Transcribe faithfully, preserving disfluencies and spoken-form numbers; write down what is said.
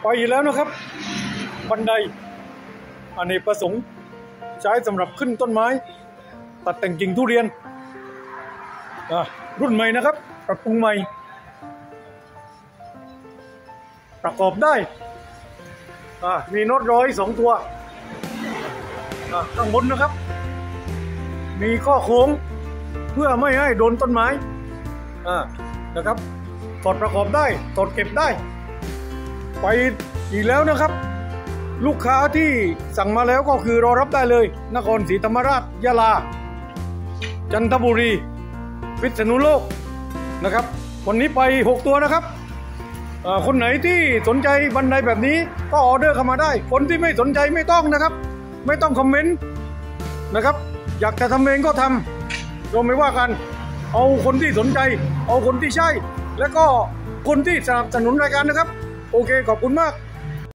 ไปแล้วนะครับบันไดอเนกประสงค์ใช้สำหรับขึ้นต้นไม้ตัดแต่งกิ่งทุเรียนรุ่นใหม่นะครับปรับปรุงใหม่ประกอบได้มีน็อตร้อยสองตัวข้างบนนะครับมีข้อโค้งเพื่อไม่ให้โดนต้นไม้นะครับถอดประกอบได้ถอดเก็บได้ไปอีกแล้วนะครับลูกค้าที่สั่งมาแล้วก็คือรอรับได้เลยนครศรีธรรมราชยะลาจันทบุรีพิษณุโลกนะครับวันนี้ไปหกตัวนะครับคนไหนที่สนใจบันไดแบบนี้ก็ออเดอร์เข้ามาได้คนที่ไม่สนใจไม่ต้องนะครับไม่ต้องคอมเมนต์นะครับอยากจะทำเองก็ทำเราไม่ว่ากันเอาคนที่สนใจเอาคนที่ใช่และก็คนที่สนับสนุนรายการนะครับโอเคขอบคุณมาก